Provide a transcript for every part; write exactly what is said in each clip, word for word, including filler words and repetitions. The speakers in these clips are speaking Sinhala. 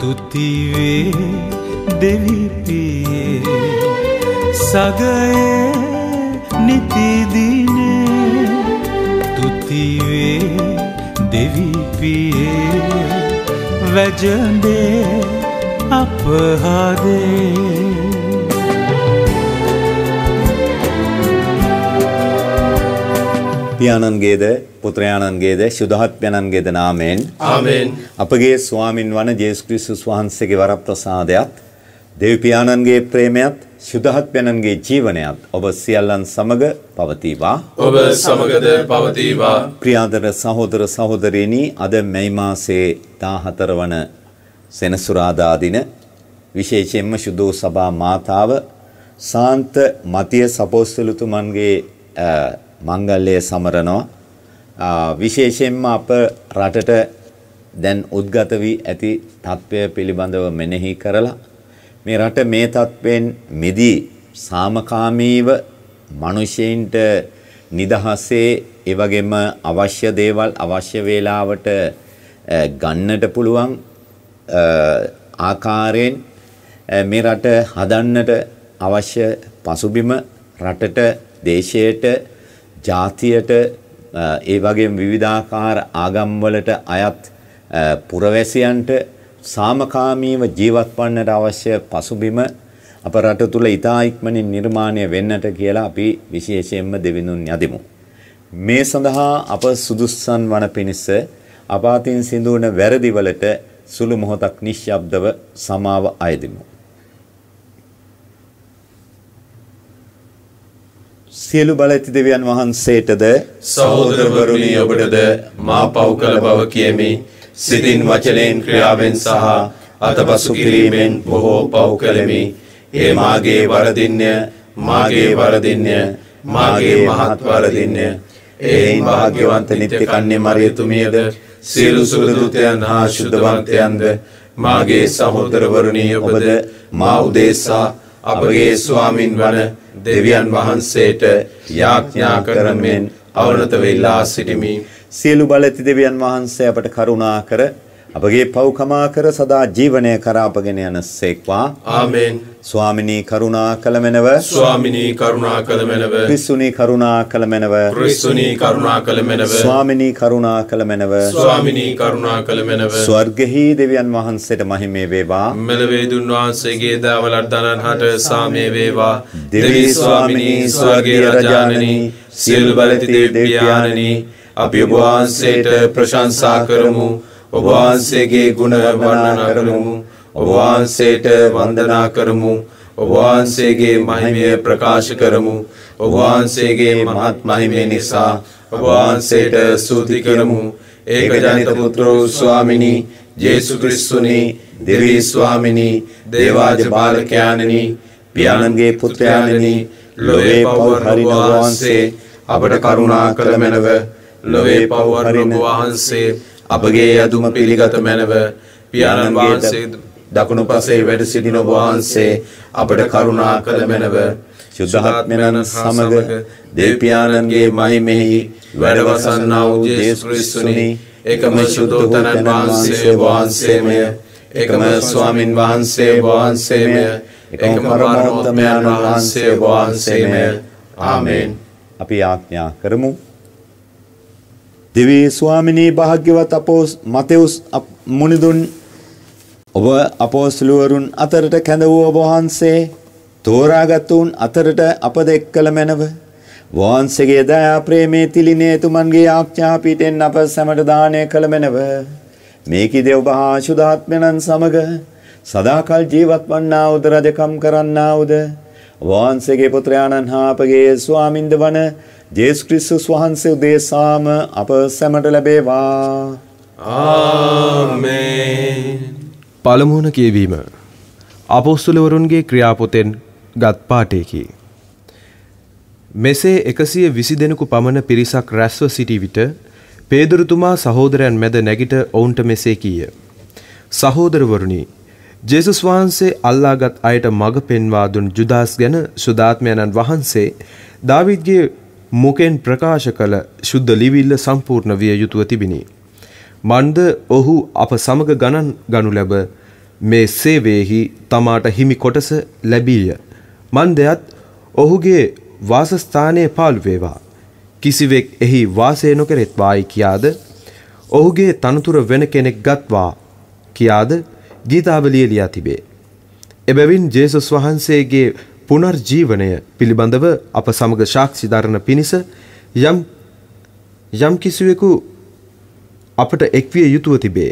තුතිවේ දෙවිපියේ සගයේ නිතිදිනේ තුතිවේ දෙවිපියේ වැජඹේ අපහදේ පියාණන්ගේද පුත්‍රයාණන්ගේද ශුද්ධාත්මයන්ගේද නාමයෙන් ආමෙන්. අපගේ ස්වාමින් වන ජේසුස් ක්‍රිස්තුස් වහන්සේගේ වරප්‍රසාදයත් දෙවි පියාණන්ගේ ප්‍රේමයත් ශුද්ධාත්මයන්ගේ ජීවනයත් ඔබ සියල්ලන් සමග පවතිවා. ඔබ සමගද පවතිවා. ප්‍රියාදර සහෝදර සහෝදරියනි, අද මැයි මාසයේ දාහතර වන සෙනසුරාදා දින විශේෂයෙන්ම සුදෝ සභා මාතාව සාන්ත මතියස් අපොස්තලතුමන්ගේ මංගල්‍ය සමරනවා. විශේෂයෙන්ම අප රටට දැන් උද්ගත වී ඇති තත්ත්වය පිළිබඳව මෙනෙහි කරලා මේ රට මේ තත්ත්වෙන් මිදී සාමකාමීව මිනිසෙයින්ට නිදහසේ ඒ වගේම අවශ්‍ය දේවල් අවශ්‍ය වේලාවට ගන්නට පුළුවන් ආකාරයෙන් මේ රට හදන්නට අවශ්‍ය පසුබිම රටට දේශයට ජාතියට ඒ වගේම විවිධාකාර ආගම් වලට අයත් පුරවැසියන්ට සාමකාමීව ජීවත් වන්නට අවශ්‍ය පසුබිම අප රට තුල ඉතා ඉක්මනින් නිර්මාණය වෙන්නට කියලා අපි විශේෂයෙන්ම දෙවිඳුන් යදිමු. මේ සඳහා අප සුදුස්සන් වන පිණිස අප අතින් සිදුවන වැරදි වලට සුළු මොහොතක් නිශ්ශබ්දව සමාව අයදිමු. සියලු බලඇති දෙවියන් වහන්සේටද සහෝදරවරුනි ඔබටද මා පව් කළ බව කියමි. සිතින් වචනයෙන් ක්‍රියාවෙන් සහ අතපසු කිරීමෙන් බොහෝ පව් කළෙමි. ඒ මාගේ වරදින්ය, මාගේ වරදින්ය, මාගේ මහත් වරදින්ය. එයින් භාග්‍යවන්ත නිත්‍ය කන්‍ය මරියතුමියද සියලු සුරදූතයන් හා ශුද්ධවන්තයන්ද මාගේ සහෝදරවරුනි ඔබද මා උදෙසා අපගේ ස්වාමින් වන දෙවියන් වහන්සේට යාඥා කරමින් අවනත වෙලා සිටිමි. සියලු බලඇති දෙවියන් වහන්සේ අපට කරුණා කර අපගේ පව් කමා කර සදා ජීවනය කරා අපගෙන යන සේක්වා. ආමෙන්. ස්වාමිනී කරුණා කළ මැනව, ස්වාමිනී කරුණා කළ මැනව, ක්‍රිස්තුනී කරුණා කළ මැනව, ක්‍රිස්තුනී කරුණා කළ මැනව, ස්වාමිනී කරුණා කළ මැනව, ස්වාමිනී කරුණා කළ මැනව. ස්වර්ගෙහි දෙවියන් වහන්සේට මහිමේ වේවා. මෙලොවේ දුන් වහන්සේගේ දාවලර්ධනන් හට සාමේ වේවා. දෙවි ස්වාමිනී ස්වර්ගයේ රජාණනි, සියලු බලති දෙවි පියාණනි, අපි ඔබ වහන්සේට ප්‍රශංසා කරමු. ඔබ වහන්සේගේ ගුණ වර්ණනා කරමු. ඔබ වහන්සේට වන්දනා කරමු. ඔබ වහන්සේගේ මහිමය ප්‍රකාශ කරමු. ඔබ වහන්සේගේ මහත් මහිමය නිසා ඔබ වහන්සේට ස්තුති කරමු. ඒකජනිත පුත්‍රෝ ස්වාමිනී ජේසු ක්‍රිස්තුනි, දෙවි ස්වාමිනී, දේවාජ බාලකයාණනි, පියාණන්ගේ පුත්‍රයාණනි, ලොවේ පව් හරින වහන්සේ අපට කරුණා කළ මැනව. ලොවේ පව් හරින වහන්සේ අපගේ යදුම පිළිගත මැනව. පියාණන් වහන්සේ දකුණු පසේ වැඩ සිටින වහන්සේ අපට කරුණා කළ මැනව. ශුද්ධාත්මයන් සමග දෙවියන්ගේ මහිමෙහි වැඩවසන්නා වූ ජේසුස් ක්‍රිස්තුනි, එකම ශුද්ධෝතනන් වහන්සේ වහන්සේමය, එකම ස්වාමින් වහන්සේ වහන්සේමය, එකම පරමෝත්තමයන් වහන්සේ වහන්සේමය. ආමෙන්. අපි ආඥා කරමු. දෙවි ස්වාමිනී භාග්‍යවත් අපෝස් මතෙවුස් මුනිදුන් ඔබ අපෝස්තලවරුන් අතරට කැඳ වූ ඔබ වහන්සේ තෝරාගත්තුන් අතරට අප දෙක්කල මැනව. වහන්සේගේ දයා ප්‍රේමේ තිලිනේ තුමන්ගේ ආඥා පිටෙන් අප සැමට දානය කළ මැනව. මේකී දෙව් බහා ශුද්ධාත්මයන් සමග සදාකල් ජීවත් වන්නා උද රජකම් කරන්නා උද වහන්සේගේ පුත්‍රයාණන් හා අපගේ ස්වාමින්ද වන ජේසුස් ක්‍රිස්තුස් වහන්සේ උදෙසාම අප සැමට ලැබේවා. ආමේන්. පළමුවන කියවීම අපොස්තලවරුන්ගේ ක්‍රියාපොතෙන් ගත් පාඨයකි. මෙසේ එකසිය විසි දෙනෙකු පමණ පිරිසක් රැස්ව සිටි විට පේදුරුතුමා සහෝදරයන් මැද නැගිට ඔවුන්ට මෙසේ කීය. සහෝදරවරුනි, ජේසුස් වහන්සේ අල්ලාගත් අයට මඟ පෙන්වා දුන් ජුදාස් ගැන ශුද්ධාත්මයන්න් වහන්සේ දාවිද්ගේ මුකෙන් ප්‍රකාශ කළ ශුද්ධ ලිවිල්ල සම්පූර්ණ විය යුතුව තිබිනි. මන්ද ඔහු අප සමග ගණන් ගනු ලැබ මේ සේවයෙහි තමාට හිමි කොටස ලැබීය. මන්දයත් ඔහුගේ වාසස්ථානයේ පාළු වේවා. කිසිවෙක් එහි වාසය නොකරෙත්වායි කියාද ඔහුගේ තනතුර වෙන කෙනෙක් ගත්වා කියාද ගීතාවලිය ලියා තිබේ. එබැවින් ජේසුස් වහන්සේගේ පුනර්ජීවනය පිළිබඳව අප සමග සාක්ෂි දරන පිණිස යම් යම් කිසිවෙකු අපට එක්විය යුතුව තිබේ.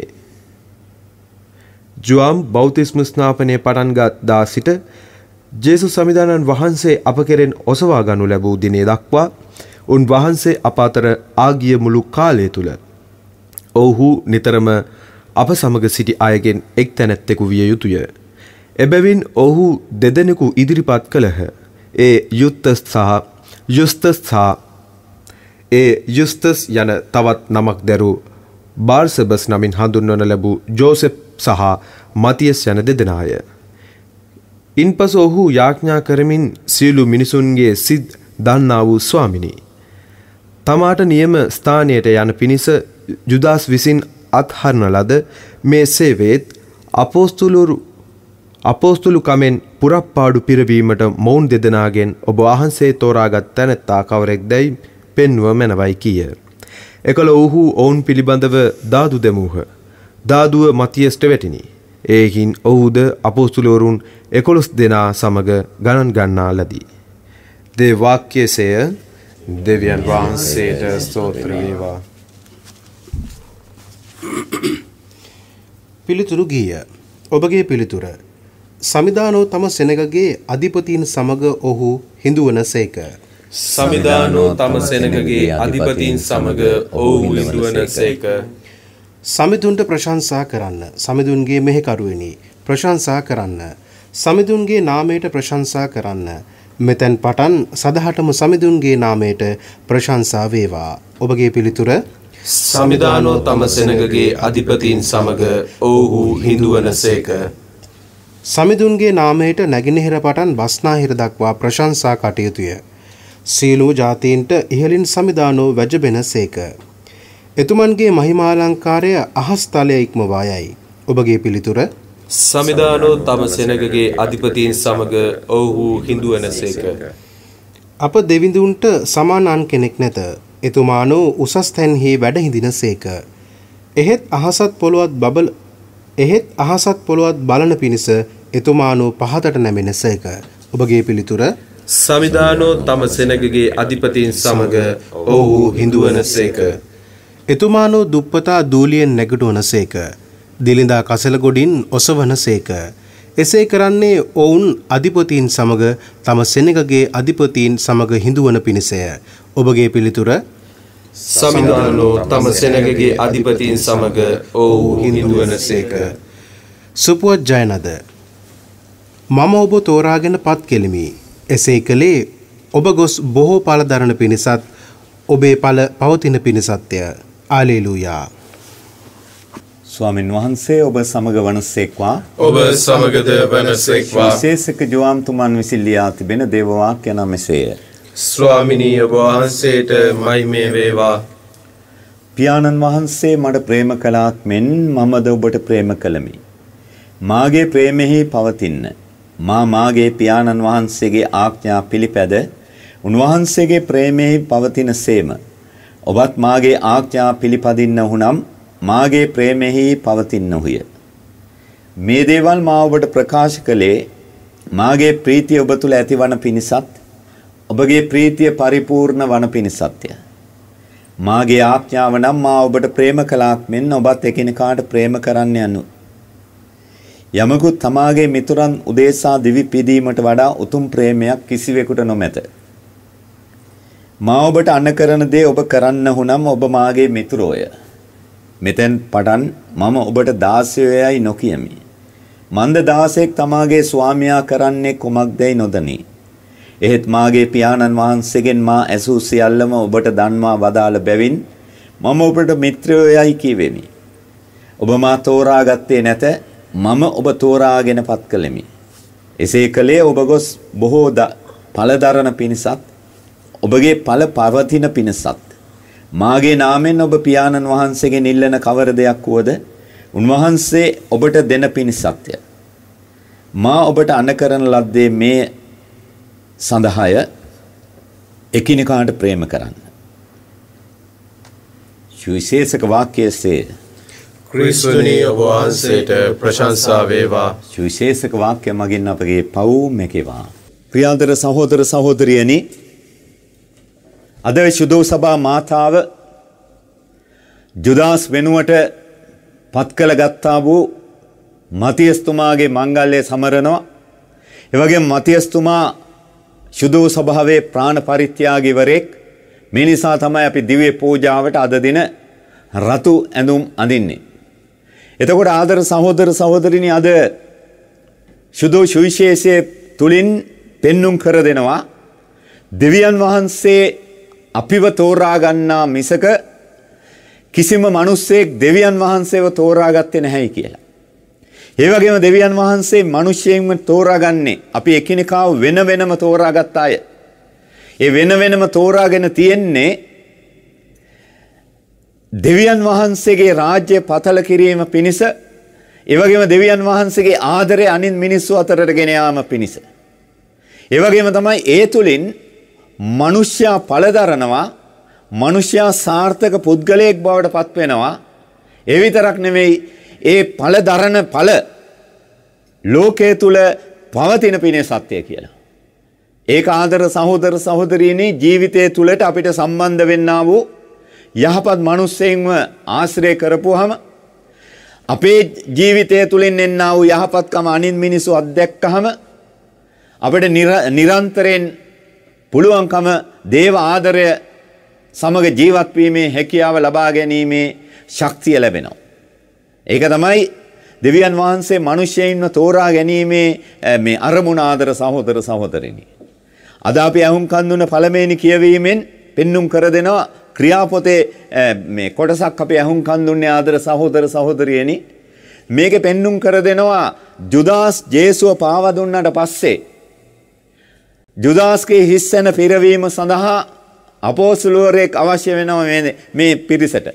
ජුවාම් බෞතිස්ම ස්නාපනය පටන්ගත් දා සිට ජේසුස් සමිදානන් වහන්සේ අප කෙරෙන් ඔසවා ගනු ලැබූ දිනේ දක්වා උන් වහන්සේ අප අතර ආගිය මුළු කාලය තුළ ඔවුහු නිතරම අප සමග සිටි අයගෙන් එක් තැනැත්තෙකු විය යුතුය. එබැවින් ඔහු දෙදෙනෙකු ඉදිරිපත් කළහ. ඒ යුත්තස් සහ යුස්තස් සහ ඒ යුස්තස් යන තවත් නමක් දැරූ බාර්සබස් නමින් හඳුන්වන ලැබූ ජෝසෙප් සහ මතියස් යන දෙදෙනාය. ඉන්පසු ඔහු යාඥා කරමින් සියලු මිනිසුන්ගේ සිත් දන්නා වූ ස්වාමිනී තමාට නියම ස්ථානයට යන පිණිස ජුදාස් විසින් අත්හරන ලද මේ සේවයේත් අපෝස්තුලුරු අපෝස්තුලු කමෙන් පුරප්පාඩු පිරවීමට මොවුන් දෙදෙනාගෙන් ඔබ වහන්සේ තෝරාගත් තැනැත්තා කවරෙක්දැයි පෙන්ව මැනවයි කීය. එකල ඔහු ඔවුන් පිළිබඳව දාදු දෙමූහ. දාදුව මතියස්ට වැටිනි. ඒහින් ඔහුද අපෝස්තුලවරුන් එකොළොස් දෙනා සමග ගණන් ගන්නා ලදී. දේ වාක්‍යසය දෙවියන් වහන්සේට ස්තෝත්‍ර වේවා. පිළිතුරු ගීය. ඔබගේ පිළිතුර. සමිදානෝ තම සෙනගගේ අධිපතීන් සමග ඔහු හිඳුවන සේක. සමිදානෝ තම සෙනගගේ අධිපතීන් සමග ඔහු හිඳුවන සේක. සමිඳුන්ට ප්‍රශංසා කරන්න. සමිඳුන්ගේ මෙහෙකරුවෙනි ප්‍රශංසා කරන්න. සමිඳුන්ගේ නාමයට ප්‍රශංසා කරන්න. මෙතැන් පටන් සදහටම සමිඳුන්ගේ නාමයට ප්‍රශංසා වේවා. ඔබගේ පිළිතුර. සමිදානෝ තම සෙනගගේ අධිපතීන් සමග ඔහු හිඳුවන සේක. සමිඳුන්ගේ නාමයට නැගෙනහිර පටන් බස්නාහිර දක්වා ප්‍රශංසා කටයුතුය. සියලු ජාතීන්ට ඉහළින් සමිදානෝ වැජබෙන සේක. එතුමන්ගේ මහිමාලංකාරය අහස්තලය ඉක්මවා යයි. ඔබගේ පිළිතුර. සමිදානෝ තම සෙනගගේ අධිපතීන් සමග ඔහු හිඳුවන සේක. අප දෙවිඳුන්ට සමානන් කෙනෙක් නැත. එතුමානෝ උසස් තැන්හි වැඩ හිඳින සේක. එහෙත් අහසත් පොළොවත් බබල එහෙත් අහසත් පොළොවත් බලන පිණිස එතුමානෝ පහතට නැමෙන සේක. ඔබගේ පිළිතුර. සමිදානෝ තම සෙනගගේ අධිපතීන් සමග ඔහු හිඳුවන සේක. එතුමානෝ දුප්පතා දූලියෙන් නැගටුවන සේක. දිලිඳා කසල ගොඩින් ඔසවන සේක. එසේ කරන්නේ ඔවුන් අධිපතීන් සමග තම සෙනගගේ අධිපතීන් සමග හිඳුවන පිණිසය. ඔබගේ පිළිතුර. සමිදානෝ තම සෙනගගේ අධිපතීන් සමග ඔහු හිඳුවන සේක. සුපුවත් ජයනද. මම ඔබ තෝරාගෙන පත් කෙලිමි. එසේ කළේ ඔබ ගොස් බොහෝ පල දරන පිණිසත් ඔබේ පල පවතින පිණිසත්ය. ආලේලූයා. ස්වාමින් වහන්සේ ඔබ සමග වනසේක්වා. ඔබ සමගද වනසේක්වා. විශේෂක ජෝවාම්තුමන් විසින් ලියා තිබෙන දේව වාක්‍ය නම් මෙසේය. ස්වාමිනී ඔබ වහන්සේට මහිමය වේවා. පියාණන් වහන්සේ මට ප්‍රේම කළාක් මෙන් මමද ඔබට ප්‍රේම කළමි. මාගේ ප්‍රේමෙහි පවතින්න. මා මාගේ පියාණන් වහන්සේගේ ආඥා පිළිපැද උන්වහන්සේගේ ප්‍රේමෙහි පවතින සේම. ඔබත් මාගේ ආඥා පිළිපදින්නහු නම් මාගේ ප්‍රේමෙහි පවතින්නහුය. මේ දේවල් මා ඔබට ප්‍රකාශ කළේ මාගේ ප්‍රීතිය ඔබ තුළ ඇතිවන පිණිසත් ඔබගේ ප්‍රීතිය පරිපූර්ණ වන පිණිසත්ය. මාගේ ආඥාව නම් මා ඔබට ප්‍රේම කළාක් මෙන් ඔබත් එකිනෙකාට ප්‍රේම කරන්න යනු. යමකු තමාගේ මිතුරන් උදෙසා දිවි පිදීමට වඩා උතුම් ප්‍රේමයක් කිසිවෙකුට නොමැත. මා ඔබට අන්න කරන දේ ඔබ කරන්නහු නම් ඔබ මාගේ මිතුරෝය. මෙතෙන් පටන් මම ඔබට දාසයෝයයි නොකියමි. මන්ද දාසයෙක් තමාගේ ස්වාමියා කරන්නේ කුමක්දැයි නොදනී. එහෙත් මාගේ පියාණන් වහන්සේගෙන් මා ඇසූ සියල්ලම ඔබට දන්වා වදාළ බැවින් මම ඔබට මිත්‍රයෝයයි කීවෙමි. ඔබ මා තෝරාගත්තේ නැත. මම ඔබ තෝරාගෙන පත් කළෙමි. එසේ කළේ ඔබ ගොස් බොහෝ ඵලදරන පිණිසත් ඔබගේ ඵල පවතින පිණිසත්. මාගේ නාමයෙන් ඔබ පියාණන් වහන්සේගෙන් ඉල්ලන කවර දෙයක් වුවද උන්වහන්සේ ඔබට දෙන පිණිසත්ය. මා ඔබට අණ කරන ලද්දේ මේ සඳහාය එකිනෙකාට ප්‍රේම කරන්න. සුවිශේෂක වාක්‍යයේ ක්‍රිස්තුනි ඔබ වහන්සේට ප්‍රශංසා වේවා. සුවිශේෂක වාක්‍ය මගින් අපගේ පව් මෙකේවා. ප්‍රියාදර සහෝදර සහෝදරියනි, අද සුදෝ සභා මාතාව ජුදාස් වෙනුවට පත් කළ ගත්තා වූ මතියස්තුමාගේ මංගල්‍යය සමරනවා. ඒ වගේම මතියස්තුමා සුදෝ සභාවේ ප්‍රාණ පරිත්‍යාගීවරයෙක්. මේ නිසා තමයි අපි දිව්‍ය පූජාවට අද දින රතු ඇඳුම් අඳින්නේ. එතකොට ආදර සහෝදර සහෝදරිනි, අද සුදෝ සුවිශේෂයේ තුලින් පෙන්눔 කර දෙනවා දෙවියන් වහන්සේ අපිව තෝරා ගන්නා මිසක කිසිම මිනිසෙක් දෙවියන් වහන්සේව තෝරාගත්තේ නැහැයි කියලා. ඒ වගේම දෙවියන් වහන්සේ මිනිසෙයින්ම තෝරාගන්නේ අපි එකිනෙකාව වෙන වෙනම තෝරාගත්ත අය. ඒ වෙන වෙනම තෝරාගෙන තියෙන්නේ දෙවියන් වහන්සේගේ රාජ්‍ය පතල කිරීම පිණිස, ඒ වගේම දෙවියන් වහන්සේගේ ආදරය අනිත් මිනිස්සු අතරට ගෙන යාම පිණිස. ඒ වගේම තමයි ඒ තුලින් මිනිස්යා පළදරනවා, මිනිස්යා සාර්ථක පුද්ගලයෙක් බවට පත් වෙනවා. ඒ විතරක් නෙමෙයි, ඒ පළදරන ඵල ලෝකයේ තුල පවතින පිනේ සත්‍ය කියලා. ඒක ආදර සහෝදර සහෝදරියනි, ජීවිතයේ තුලට අපිට සම්බන්ධ වෙන්නා වූ යහපත් මිනිස්සෙන්ව ආශ්‍රය කරපුවාම අපේ ජීවිතය තුලින් එන්නා වූ යහපත්කම අනිත් මිනිස්සු අත්දැක්කහම අපිට නිරන්තරයෙන් පුළුවන්කම දේව ආදරය සමග ජීවත් වීමේ හැකියාව ලබා ගැනීමේ ශක්තිය ලැබෙනවා. ඒක තමයි දෙවියන් වහන්සේ මිනිසෙයින්ව තෝරා ගැනීමේ මේ අරමුණ. ආදර සහෝදර සහෝදරිනි, අද අපි අහුම්කන් දුන පළමෙනි කියවීමෙන් පෙන්눔 කර දෙනවා ක්‍රියාපොතේ මේ කොටසක් අපි අහුම්කන් දුන්නේ. ආදර සහෝදර සහෝදරියනි, මේකේ පෙන්눔 කර දෙනවා ජුදාස් ජේසුව පාවා දුන්නාට පස්සේ ජුදාස්ගේ හිස්සැන පිරවීම සඳහා අපෝස්තලවරයෙක් අවශ්‍ය වෙනවා මේ මේ පිරිසට.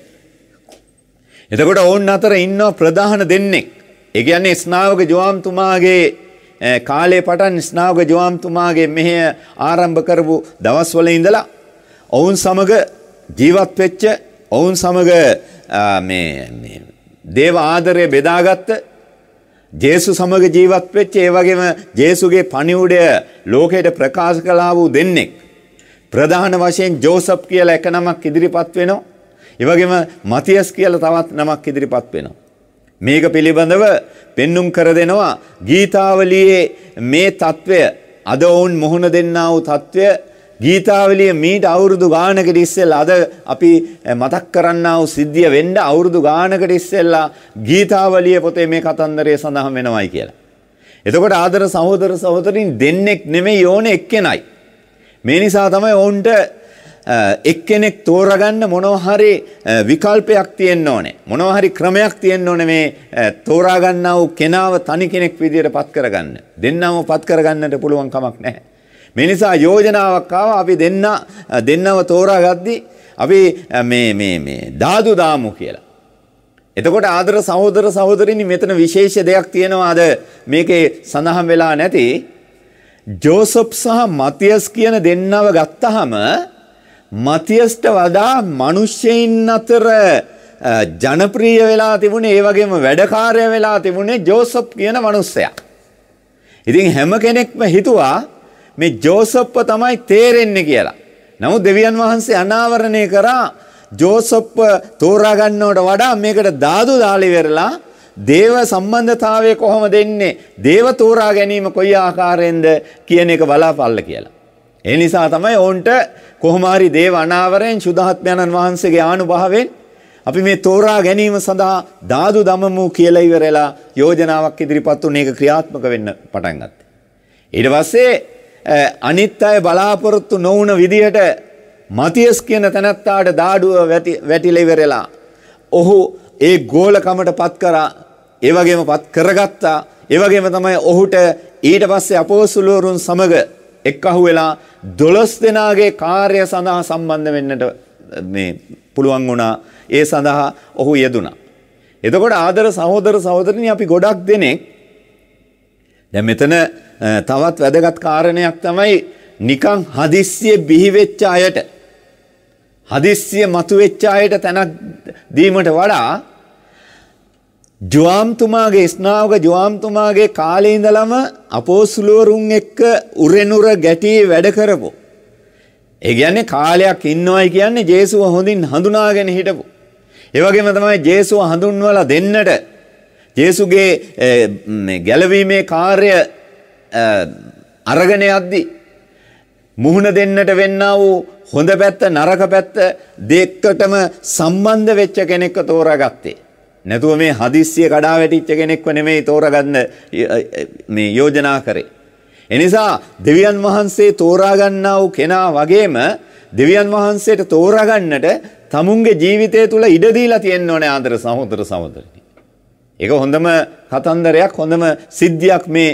එතකොට ඕන් අතර ඉන්න ප්‍රධාන දෙන්නෙක්, ඒ කියන්නේ ස්නාවක ජෝම්තුමාගේ කාලේ පටන් ස්නාවක ජෝම්තුමාගේ මෙහෙය ආරම්භ කරපු දවස්වල ඉඳලා ඔවුන් සමග ජීවත් වෙච්ච, ඔවුන් සමග මේ මේ දේව ආදරය බෙදාගත්ත, ජේසු සමග ජීවත් වෙච්ච, ඒ වගේම ජේසුගේ පණිවුඩය ලෝකයට ප්‍රකාශ කළා වූ දෙන්නෙක්. ප්‍රධාන වශයෙන් ජෝසප් කියලා එක නමක් ඉදිරිපත් වෙනවා. ඒ වගේම මතියස් කියලා තවත් නමක් ඉදිරිපත් වෙනවා. මේක පිළිබඳව පෙන්눔 කර දෙනවා ගීතාවලියේ මේ తත්වය, අද ඔවුන් මුහුණ දෙන්නා වූ తත්වය ගීතාවලිය මීට අවුරුදු ගානකට ඉස්සෙල්ලා, අද අපි මතක් කරන්නා වූ සිද්ධිය වෙන්න අවුරුදු ගානකට ඉස්සෙල්ලා ගීතාවලිය පොතේ මේ කතන්දරය සඳහන් වෙනවයි කියලා. එතකොට ආදර සහෝදර සහෝදරින් දෙන්නෙක් නෙමෙයි ඕනේ එක්කෙනයි. මේ නිසා තමයි ඔවුන්ට එක්කෙනෙක් තෝරගන්න මොනවා හරි විකල්පයක් තියෙන්න ඕනේ. මොනවා හරි ක්‍රමයක් තියෙන්න ඕනේ මේ තෝරා ගන්නා වූ කෙනාව තනි කෙනෙක් විදියට පත් කරගන්න. දෙන්නම පත් කරගන්නට පුළුවන් කමක් නැහැ. මේ නිසා යෝජනාවක් ආවා, අපි දෙන්න දෙන්නව තෝරාගද්දි අපි මේ මේ මේ දාදු දාමු කියලා. එතකොට ආදර සහෝදර සහෝදරිනි, මෙතන විශේෂ දෙයක් තියෙනවා අද මේකේ සඳහන් වෙලා නැති. ජෝසප් සහ මතියස් කියන දෙන්නව ගත්තහම මතියස්ට වඩා මිනිස්සෙයින් අතර ජනප්‍රිය වෙලා තිබුණේ, ඒ වගේම වැඩකාරය වෙලා තිබුණේ ජෝසප් කියන මිනිස්සයා. ඉතින් හැම කෙනෙක්ම හිතුවා මේ ජෝසප්ව තමයි තේරෙන්නේ කියලා. නමුත් දෙවියන් වහන්සේ අනාවරණය කරා ජෝසප්ව තෝරා ගන්නවට වඩා මේකට දාදු දාලා ඉවරලා දේව සම්බන්ධතාවය කොහොමද එන්නේ, දේව තෝරා ගැනීම කොයි ආකාරයෙන්ද කියන එක බලාපල්ල කියලා. ඒ නිසා තමයි ඔවුන්ට කොහොම හරි දේව අනාවරයෙන් සුදාත්මයන්න් වහන්සේගේ ආනුභාවයෙන් අපි මේ තෝරා ගැනීම සඳහා දාදු දමමු කියලා ඉවරලා යෝජනාවක් ඉදිරිපත් වුණ එක ක්‍රියාත්මක වෙන්න පටන් ගත්තා. ඊට පස්සේ අනිත් අය බලාපොරොත්තු නොවුන විදිහට මතියස් කියන තැනත්තාට දාඩුව වැටිලා ඉවරලා ඔහු ඒ ගෝලකමට පත් කරා, ඒ වගේම පත් කරගත්තා. ඒ වගේම තමයි ඔහුට ඊට පස්සේ අපොස්තලවරුන් සමග එක්කහුව වෙලා දොළොස් දෙනාගේ කාර්ය සඳහා සම්බන්ධ වෙන්නට මේ පුළුවන් වුණා. ඒ සඳහා ඔහු යෙදුණා. එතකොට ආදර සහෝදර සහෝදරිනි අපි ගොඩක් දෙනෙක් දැන් මෙතන තවත් වැදගත් කාරණයක් තමයි නිකන් හදිස්සිය බිහි වෙච්ච අයට හදිස්සිය මතුවෙච්ච අයට තැනක් දීමට වඩා ජෝම්තුමාගේ ස්නාවක ජෝම්තුමාගේ කාලේ ඉඳලම අපෝස්තලවරුන් එක්ක උරෙනුර ගැටි වැඩ කරපො. ඒ කියන්නේ කාලයක් ඉන්නවයි කියන්නේ ජේසුව හොඳින් හඳුනාගෙන හිටපො. ඒ වගේම තමයි ජේසුව හඳුන්වලා දෙන්නට ජේසුගේ මේ ගැලවීමේ කාර්ය අරගෙන යද්දී මුහුණ දෙන්නට වෙන්නා වූ හොඳ පැත්ත නරක පැත්ත දෙකටම සම්බන්ධ වෙච්ච කෙනෙක්ව තෝරාගත්තේ. නැතුව මේ හදිස්සිය කඩා වැටිච්ච කෙනෙක්ව නෙමෙයි තෝරාගන්න මේ යෝජනා කරේ. එනිසා දෙවියන් වහන්සේ තෝරා ගන්නා වූ කෙනා වගේම දෙවියන් වහන්සේට තෝරා ගන්නට තමුන්ගේ ජීවිතය තුල ඉඩ දීලා තියෙන්න ඕනේ ආදර සහෝදර සහෝදරිනි. ඒක හොඳම කතන්දරයක් හොඳම සිද්ධියක් මේ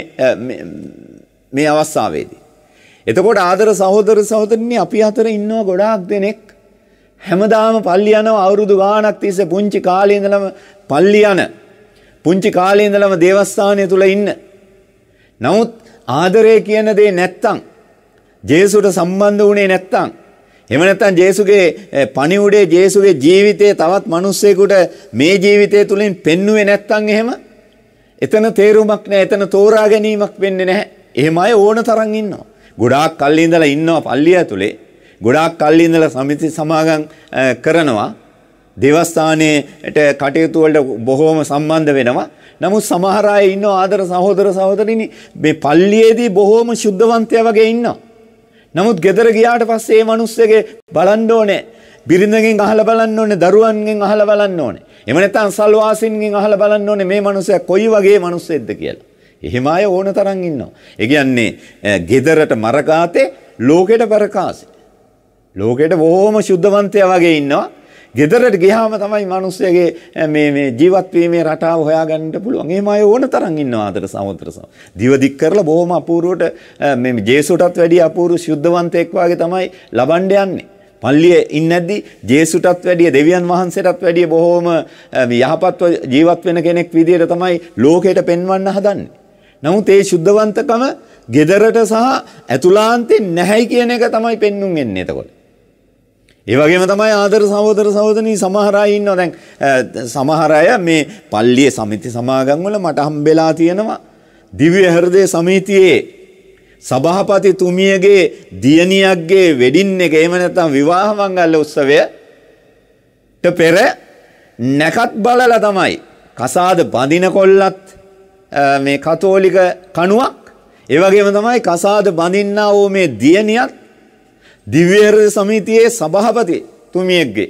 මේ අවස්ථාවේදී. එතකොට ආදර සහෝදර සහෝදරිනි අපි අතර ඉන්නවා ගොඩාක් දෙනෙක් හැමදාම පල්ලි යනවා අවුරුදු ගාණක් තිස්සේ පුංචි කාලේ ඉඳලම පල්ලි යන පුංචි කාලේ ඉඳලම දේවස්ථානය තුල ඉන්න. නමුත් ආදරය කියන දේ නැත්තම් ජේසුට සම්බන්ධ වුණේ නැත්තම් එහෙම නැත්තම් ජේසුගේ පණිවුඩේ ජේසුගේ ජීවිතේ තවත් මිනිස්සෙකුට මේ ජීවිතය තුලින් පෙන්වුවේ නැත්තම් එහෙම එතන තේරුමක් නැහැ එතන තෝරා ගැනීමක් වෙන්නේ නැහැ. එහෙම අය ඕන තරම් ඉන්නවා. ගොඩාක් කල්ලි ඉඳලා ඉන්නවා පල්ලිය ඇතුලේ. ගොඩාක් කල්ලි ඉඳලා සමිති සමාගම් කරනවා. දේවස්ථානයේට කටයුතු වලට බොහෝම සම්බන්ධ වෙනවා. නමුත් සමහර අය ඉන්නවා ආදර සහෝදර සහෝදරිනි මේ පල්ලියේදී බොහෝම ශුද්ධවන්තයා වගේ ඉන්නවා. නමුත් ගෙදර ගියාට පස්සේ මේ මිනිස්සෙගේ බලන්න ඕනේ. බිරිඳගෙන් අහලා බලන්න ඕනේ, දරුවන්ගෙන් අහලා බලන්න ඕනේ. එහෙම නැත්නම් සල්වාසින්ගෙන් අහලා බලන්න ඕනේ මේ මිනිස්සයා කොයි වගේ මිනිස්සෙක්ද කියලා. එහෙම අය ඕන තරම් ඉන්නවා. ඒ කියන්නේ ගෙදරට මරකාතේ ලෝකෙට පරකාසේ. ලෝකෙට බොහොම ශුද්ධවන්තයා වගේ ඉන්නවා. ගෙදරට ගියාම තමයි මිනිස්සයාගේ මේ මේ ජීවත් වීමේ රටාව හොයාගන්න පුළුවන්. එහෙම අය ඕන තරම් ඉන්නවා ආදර සහෝදර සහෝදර. දිව දික් කරලා බොහොම අපූර්වට මේ ජේසුටත් වැඩිය අපූර්ව ශුද්ධවන්තයෙක් වගේ තමයි ලබන්න යන්නේ. පල්ලියේ ඉන්නේද්දි ජේසුටත් වැඩිය දෙවියන් වහන්සේටත් වැඩිය බොහොම යහපත්ව ජීවත් වෙන කෙනෙක් විදියට තමයි ලෝකයට පෙන්වන්න හදන්නේ. නමුත් ඒ ශුද්ධවන්තකම ගෙදරට සහ ඇතුළාන්තේ නැහැයි කියන එක තමයි පෙන්වුම් වෙන්නේ එතකොට. ඒ වගේම තමයි ආදර සහෝදර සහෝදරනි සමහර අය ඉන්නවා දැන් සමහර අය මේ පල්ලියේ සමිති සමාගම් වල මට හම්බෙලා තියෙනවා දිව්‍ය හෘදය සමිතියේ සභාපති තුමියගේ දියණියක්ගේ වෙඩින් එක එහෙම නැත්නම් විවාහ මංගල්‍ය උත්සවයට පෙර නැකත් බලලා තමයි කසාද බඳින කොල්ලත් මේ කතෝලික කණුවක් ඒ වගේම තමයි කසාද බඳින්නා වූ මේ දියණියත් දිව්‍ය හෘදය සමිතියේ සභාපති තුමියෙක්ගේ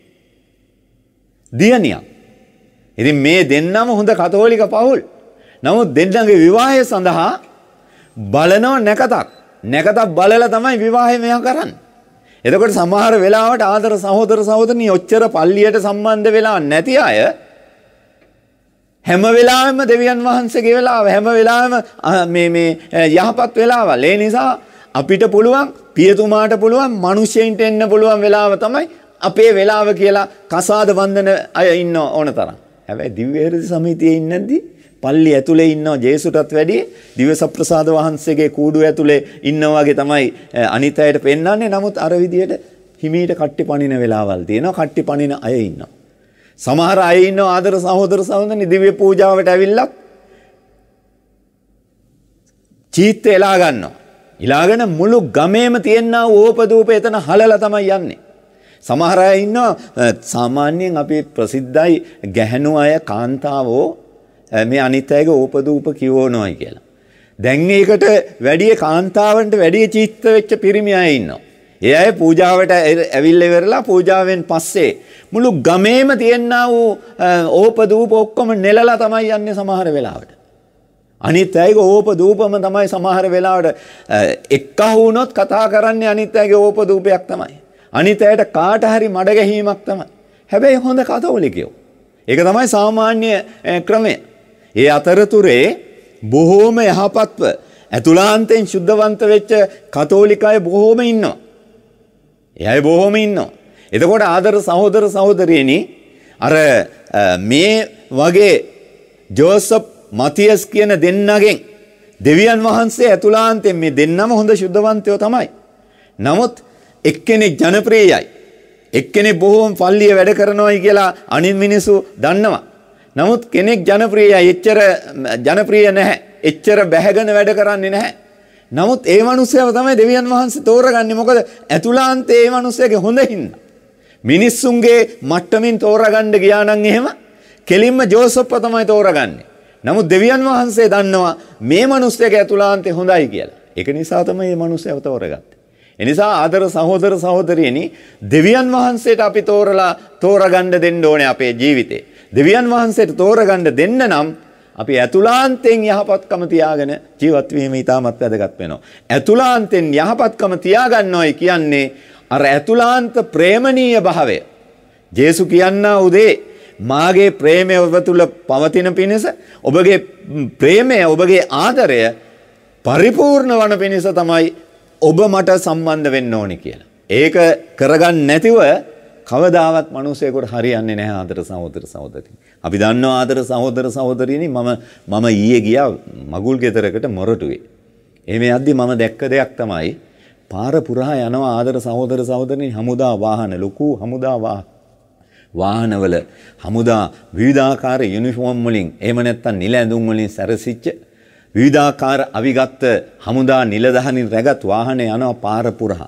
දියණියක්. ඉතින් මේ දෙන්නම හොඳ කතෝලික පවුල්. නමුත් දෙන්නගේ විවාහය සඳහා බලනව නැකතක්. නැකතක් බලලා තමයි විවාහය මෙයා කරන්නේ. එතකොට සමහර වෙලාවට ආදර සහෝදර සහෝදරනි ඔච්චර පල්ලියට සම්බන්ධ වෙලා නැති අය හැම වෙලාවෙම දෙවියන් වහන්සේගේ වෙලාව හැම වෙලාවෙම මේ මේ යහපත් වෙලාවල්. ඒ නිසා අපිට පුළුවන් පියතුමාට පුළුවන් මිනිස්සෙන්ට එන්න පුළුවන් වෙලාව තමයි අපේ වෙලාව කියලා කසාද වන්දන අය ඉන්න ඕන තරම්. හැබැයි දිව්‍ය හෘදය සමිතියේ ඉන්නදී පල්ලි ඇතුලේ ඉන්නවා ජේසුටත් වැඩිය දිව්‍ය සප්‍රසාද වහන්සේගේ කූඩුව ඇතුලේ ඉන්නා වගේ තමයි අනිත් අයට පෙන්වන්නේ. නමුත් අර විදියට හිමීට කට්ටි පනින වෙලාවල් තියෙනවා. කට්ටි පනින අය ඉන්නවා. සමහර අය ඉන්නවා ආදර සහෝදර සහෝදරනි දිව්‍ය පූජාවට ඇවිල්ලා චීත්ත එලා ගන්නවා. ඊළඟන මුළු ගමේම තියෙනා ඕපදූප එතන හලලා තමයි යන්නේ. සමහර අය ඉන්නවා සාමාන්‍යයෙන් අපි ප්‍රසිද්ධයි ගැහණු අය කාන්තාවෝ මේ අනිත් අයගේ ඕපදූප කියවනවායි කියලා. දැන් ඒකට වැඩි කාන්තාවන්ට වැඩි චිත්ත වෙච්ච පිරිමි අය ඉන්නවා. ඒ අය පූජාවට ඇවිල්ලා ඉවරලා පූජාවෙන් පස්සේ මුළු ගමේම තියෙනා වූ ඕපදූප ඔක්කොම නෙලලා තමයි යන්නේ සමහර වෙලාවට. අනිත් අයගේ ඕපදූපම තමයි සමහර වෙලාවට එක්කහු වුණොත් කතා කරන්නේ අනිත් අයගේ ඕපදූපයක් තමයි. අනිත් අයට කාට හරි මඩ ගැහිමක් තමයි. හැබැයි හොඳ කතෝලිකයෝ. ඒක තමයි සාමාන්‍ය ක්‍රමය. ඒ අතරතුරේ බොහෝම යහපත්ව ඇතුළාන්තයෙන් සුද්ධවන්ත වෙච්ච කතෝලික අය බොහෝම ඉන්නවා. ඒ අය බොහෝම ඉන්නවා. එතකොට ආදර සහෝදර සහෝදරියනි අර මේ වගේ ජෝසප් මතියස් කියන දෙන්නගෙන් දෙවියන් වහන්සේ ඇතුළාන්තයෙන් මේ දෙන්නම හොඳ ශුද්ධවන්තයෝ තමයි. නමුත් එක්කෙනෙක් ජනප්‍රියයි. එක්කෙනෙක් බොහෝම පල්ලිය වැඩ කරනවායි කියලා අනිත් මිනිස්සු දන්නවා. නමුත් කෙනෙක් ජනප්‍රියයි එච්චර ජනප්‍රිය නැහැ. එච්චර බැහැගෙන වැඩ කරන්නේ නැහැ. නමුත් ඒ මිනිස්සයව තමයි දෙවියන් වහන්සේ තෝරගන්නේ. මොකද ඇතුළාන්තයේ ඒ මිනිස්සයාගේ හොඳ හින්දා. මිනිස්සුන්ගේ මට්ටමින් තෝරගන්න ගියා නම් එහෙම කෙලින්ම ජෝසප්ව තමයි තෝරගන්නේ. නමුත් දෙවියන් වහන්සේ දන්නවා මේ මිනිස්සයාගේ ඇතුළාන්තේ හොඳයි කියලා. ඒක නිසා තමයි මේ මිනිස්සයව තෝරගත්තේ. ඒ නිසා ආදර සහෝදර සහෝදරියනි දෙවියන් වහන්සේට අපි තෝරලා තෝරගන්න දෙන්න ඕනේ අපේ ජීවිතේ. දෙවියන් වහන්සේට තෝරගන්න දෙන්න නම් අපි ඇතුළාන්තයෙන් යහපත්කම තියාගෙන ජීවත් වීම ඉතාමත් වැදගත් වෙනවා. ඇතුළාන්තයෙන් යහපත්කම තියාගන්නවයි කියන්නේ අර ඇතුළාන්ත ප්‍රේමණීය භාවය. ජේසු කියන්නා උදේ මාගේ ප්‍රේමය ඔබ තුල පවතින පිණිස ඔබගේ ප්‍රේමය ඔබගේ ආදරය පරිපූර්ණ වන පිණිස තමයි ඔබ මට සම්බන්ධ වෙන්න ඕනේ කියලා. ඒක කරගන්න නැතිව කවදාවත් මිනිසෙකුට හරියන්නේ නැහැ ආදර සහෝදර සහෝදරියනි. අපි දන්නවා ආදර සහෝදර සහෝදරියනි මම මම ඊයේ ගියා මගුල් ගෙදරකට මොරටුවේ. එහෙම යද්දි මම දැක්ක දෙයක් තමයි පාර පුරා යනවා ආදර සහෝදර සහෝදරියනි හමුදා වාහන ලොකු හමුදා වාහන වාහනවල හමුදා විවිධාකාර යුනිෆෝම් වලින් එහෙම නැත්නම් නිල ඇඳුම් වලින් සැරසිච්ච විවිධාකාර අවිගත් හමුදා නිලධාරීන් රැගත් වාහනේ යනවා පාර පුරා.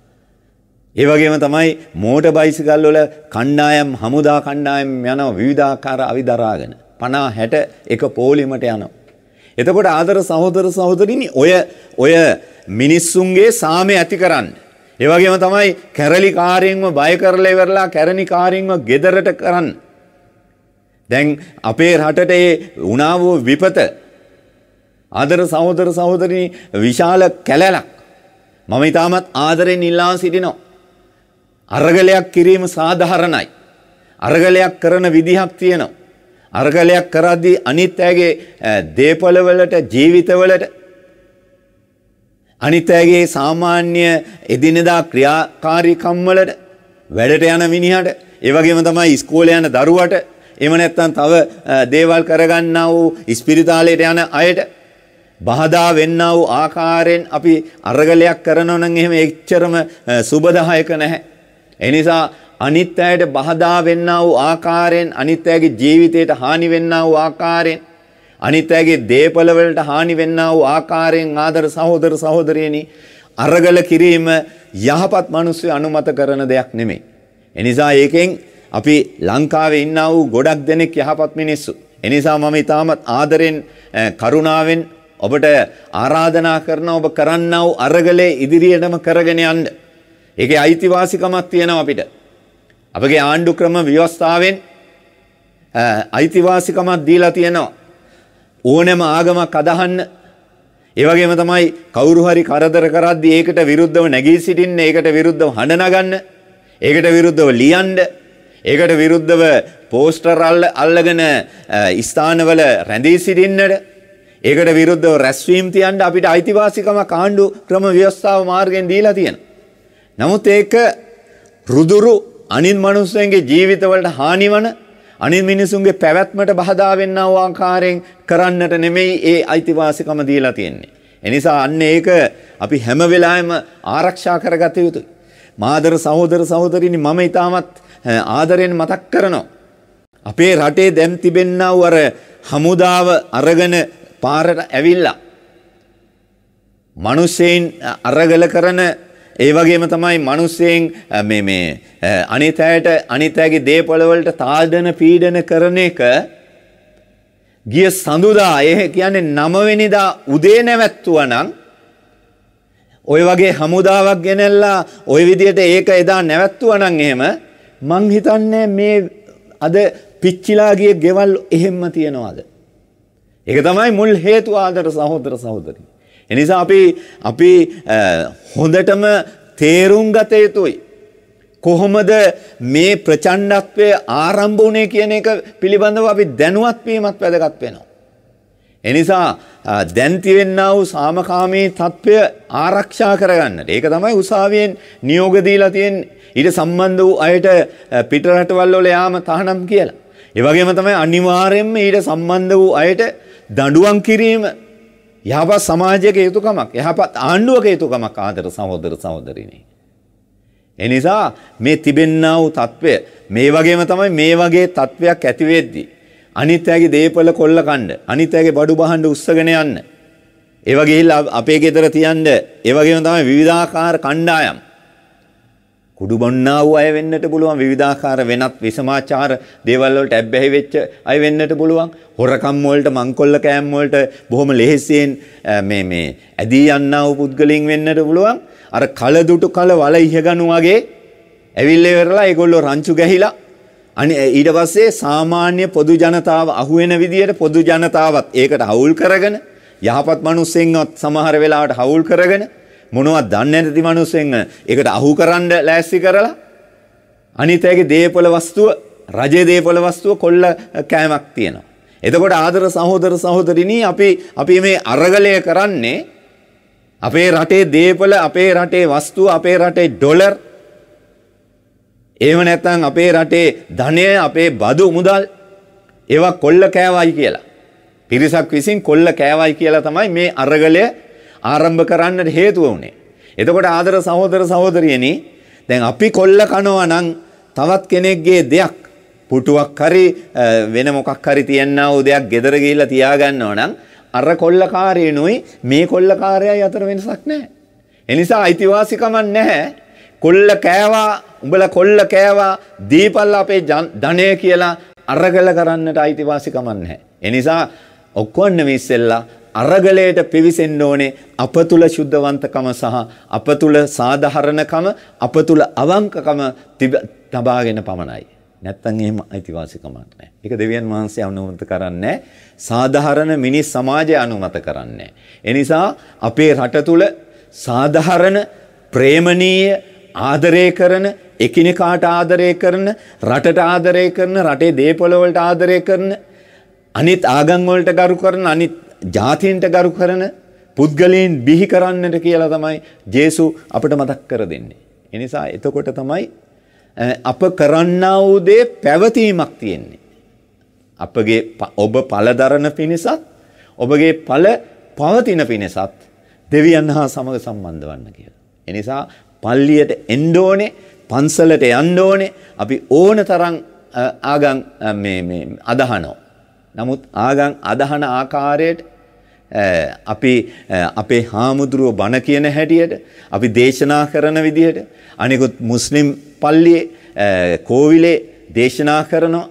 ඒ වගේම තමයි මෝටර් බයිසිකල් වල කණ්ඩායම් හමුදා කණ්ඩායම් යනවා විවිධාකාර අවිදරාගෙන පනහ හැට එක පොලිමට යනවා. එතකොට ආදර සහෝදර සහෝදරිනි ඔය ඔය මිනිස්සුන්ගේ සාමය ඇති කරන්න. ඒ වගේම තමයි කැරලි කාර්යෙන්ව බය කරලා ඉවරලා කැරණි කාර්යෙන්ව ගෙදරට කරන්න. දැන් අපේ රටට ඒ වුණා වූ විපත ආදර සහෝදර සහෝදරිනි විශාල කැලලක්. මම ඊටමත් ආදරෙන් ඉල්ලා සිටිනවා. අරගලයක් කිරීම සාධාරණයි. අරගලයක් කරන විදිහක් තියෙනවා. අරගලයක් කරද්දී අනිත් අයගේ දේපල වලට ජීවිත වලට අනිත් අයගේ සාමාන්‍ය එදිනෙදා ක්‍රියාකාරීකම් වලට වැඩට යන මිනිහට ඒ වගේම තමයි ඉස්කෝලේ යන දරුවට එහෙම නැත්නම් තව දේවල් කරගන්නා වූ ඉස්පිරිතාලයට යන අයට බහදා වෙන්නා වූ ආකාරයෙන් අපි අරගලයක් කරනවා නම් එහෙම එච්චරම සුබදායක නැහැ. ඒ නිසා අනිත් අයට බහදා වෙන්නා වූ ආකාරයෙන් අනිත් අයගේ ජීවිතයට හානි වෙන්නා වූ ආකාරයෙන් අනිත් අයගේ දේපල වලට හානි වෙන්නා වූ ආකාරයෙන් ආදර සහෝදර සහෝදරියනි අරගල කිරීම යහපත් මිනිස්සු අනුමත කරන දෙයක් නෙමෙයි. ඒ නිසා ඒකෙන් අපි ලංකාවේ ඉන්නා වූ ගොඩක් දෙනෙක් යහපත් මිනිස්සු. ඒ නිසා මම ඊටමත් ආදරෙන් කරුණාවෙන් ඔබට ආරාධනා කරන ඔබ කරන්නා වූ අරගලේ ඉදිරියටම කරගෙන යන්න. ඒකේ අයිතිවාසිකමක් තියෙනවා අපිට. අපගේ ආණ්ඩු ක්‍රම ව්‍යවස්ථාවෙන් අයිතිවාසිකමක් දීලා තියෙනවා. ඕනෑම ආගමක් අදහන්න. ඒ වගේම තමයි කවුරු හරි කරදර කරද්දී ඒකට විරුද්ධව නැගී සිටින්න, ඒකට විරුද්ධව හඬ නගන්න, ඒකට විරුද්ධව ලියන්න, ඒකට විරුද්ධව පෝස්ටර් අල්ලගෙන ස්ථානවල රැඳී සිටින්නට, ඒකට විරුද්ධව රැස්වීම් තියන්න අපිට අයිතිවාසිකමක් ආණ්ඩු ක්‍රම ව්‍යවස්ථාව මාර්ගයෙන් දීලා තියෙනවා. නමුත් ඒක රුදුරු අනිත් මිනිස්සුන්ගේ ජීවිතවලට හානිවන අනිත් මිනිසුන්ගේ පැවැත්මට බාධා වෙන්නා වූ ආකාරයෙන් කරන්නට නෙමෙයි ඒ අයිතිවාසිකම දීලා තියෙන්නේ. ඒ නිසා අන්න ඒක අපි හැම වෙලාවෙම ආරක්ෂා කරගත යුතුයි. මාදර සහෝදර සහෝදරිනි මම ඊටමත් ආදරෙන් මතක් කරනවා. අපේ රටේ දැන් තිබෙන්නා වූ අර හමුදාව අරගෙන පාරට ඇවිල්ලා මිනිස්සෙයින් අරගල කරන ඒ වගේම තමයි මිනිස්සෙන් මේ මේ අනිත් අයට අනිත් අයගේ දේපොළ වලට තාඩන පීඩන කරන එක ගිය සඳුදා ඒ කියන්නේ නව වෙනිදා උදේ නැවැත්තුවා නම් ওই වගේ හමුදාවක් ගෙනල්ලා ওই විදියට ඒක එදා නැවැත්තුවා නම් එහෙම මං හිතන්නේ මේ අද පිච්චිලා ගිය ගෙවල් එහෙම්ම තියනවාද? ඒක තමයි මුල් හේතුව ආදර සහෝදර සහෝදරියනි. එනිසා අපි අපි හොඳටම තේරුම් ගත යුතුයි. කොහොමද මේ ප්‍රචණ්ඩත්වය ආරම්භ වුණේ කියන එක පිළිබඳව අපි දැනුවත් වීමත් වැදගත් වෙනවා. එනිසා දැන් තියෙනා වූ සාමකාමී තත්ත්වය ආරක්ෂා කරගන්නට. ඒක තමයි උසාවියෙන් නියෝග දීලා තියෙන්නේ. ඊට සම්බන්ධ වූ අයට පිටරටවල් වල යාම තහනම් කියලා. ඒ වගේම තමයි අනිවාර්යයෙන්ම ඊට සම්බන්ධ වූ අයට දඬුවම් කිරීම යහපත් සමාජයක යුතුයකමක්, යහපත් ආණ්ඩුවක යුතුයකමක් ආදර සහෝදර සහෝදරිනි. ඒ නිසා මේ තිබෙන්නා වූ తත්වය මේ වගේම තමයි මේ වගේ తත්වයක් ඇති වෙද්දී අනිත්‍යගේ දේපල කොල්ල කණ්ඩ, අනිත්‍යගේ බඩු බහඬ උස්සගෙන යන්න. ඒ වගේ අපේ ගෙදර තියන්න, ඒ වගේම තමයි විවිධාකාර කණ්ඩායම් කුඩු බොන්නා වූ අය වෙන්නට පුළුවන්, විවිධාකාර වෙනත් විසමාචාර දේවල් වලට ඇබ්බැහි වෙච්ච අය වෙන්නට පුළුවන්, හොරකම් වලට මංකොල්ල කෑම් වලට බොහොම ලෙහෙසියෙන් මේ මේ ඇදී යන්නා වූ පුද්ගලයන් වෙන්නට පුළුවන්. අර කල දුටු කල වල ඉහගනු වගේ ඇවිල්ලා ඉවරලා ඒගොල්ලෝ රංචු ගැහිලා අනි ඊට පස්සේ සාමාන්‍ය පොදු ජනතාව අහුවෙන විදියට පොදු ජනතාවත් ඒකට හවුල් කරගෙන, යහපත් මිනිස්සුන්වත් සමහර වෙලාවට හවුල් කරගෙන, මොනවද දන්නේ නැති මිනිස්සුන් ඒකට අහු කරන්න ලෑස්ති කරලා අනිතයගේ දේපොළ වස්තුව, රජයේ දේපොළ වස්තුව කොල්ල කෑමක් තියෙනවා. එතකොට ආදර සහෝදර සහෝදරිනී අපි අපි මේ අරගලය කරන්නේ අපේ රටේ දේපොළ, අපේ රටේ වස්තුව, අපේ රටේ ඩොලර්, එහෙම නැත්නම් අපේ රටේ ධනය, අපේ බදු මුදල් ඒවා කොල්ල කෑවයි කියලා. පිරිසක් විසින් කොල්ල කෑවයි කියලා තමයි මේ අරගලය ආරම්භ කරන්නට හේතුව වුණේ. එතකොට ආදර සහෝදර සහෝදරියනි, දැන් අපි කොල්ල කනවා නම් තවත් කෙනෙක්ගේ දෙයක්, පුටුවක් හරි වෙන මොකක් හරි තියන්නා වූ දෙයක් ගෙදර ගිහිල්ලා තියාගන්නවා නම් අර කොල්ලකාරයනුයි මේ කොල්ලකාරයයි අතර වෙනසක් නැහැ. ඒ නිසා අයිතිවාසිකමක් නැහැ. කොල්ල කෑවා, උඹලා කොල්ල කෑවා, දීපල්ලා අපේ ධනය කියලා අරගල කරන්නට අයිතිවාසිකමක් නැහැ. ඒ නිසා ඔක්කොන්න මිස්සෙල්ලා අරගලයට පිවිසෙන්න ඕනේ අප තුල සුද්ධවන්තකම සහ අප තුල සාධාරණකම, අප තුල අවංකකම තබාගෙන පමණයි. නැත්තම් එහෙම අයිතිවාසිකමක් නැහැ. ඒක දෙවියන් වහන්සේ අනුමත කරන්නේ, සාධාරණ මිනිස් සමාජය අනුමත කරන්නේ. ඒ නිසා අපේ රට තුල සාධාරණ, ප්‍රේමණීය, ආදරය කරන, එකිනෙකාට ආදරය කරන, රටට ආදරය කරන, රටේ දේපොළ වලට ආදරය කරන, අනිත් ආගම් වලට ගරු කරන, අනිත් ජාතීන්ට ගරු කරන පුද්ගලයන් බිහි කරන්නට කියලා තමයි ජේසු අපට මතක් කර දෙන්නේ. ඒ නිසා එතකොට තමයි අප කරන්නා වූ දේ පැවතීමක් තියෙන්නේ. අපගේ ඔබ පළදරන පිණිසත්, ඔබගේ ඵල පවතින පිණිසත් දෙවියන් හා සමග සම්බන්ධ වන්න කියලා. ඒ නිසා පල්ලියට එන්න ඕනේ, පන්සලට යන්න ඕනේ. අපි ඕන තරම් ආගම් මේ මේ අදහනවා. නමුත් ආගම් අදහන ආකාරයට අපි අපේ හාමුදුරුව බණ කියන හැටියට, අපි දේශනා කරන විදිහට, අනිකුත් මුස්ලිම් පල්ලියේ කෝවිලේ දේශනා කරනවා,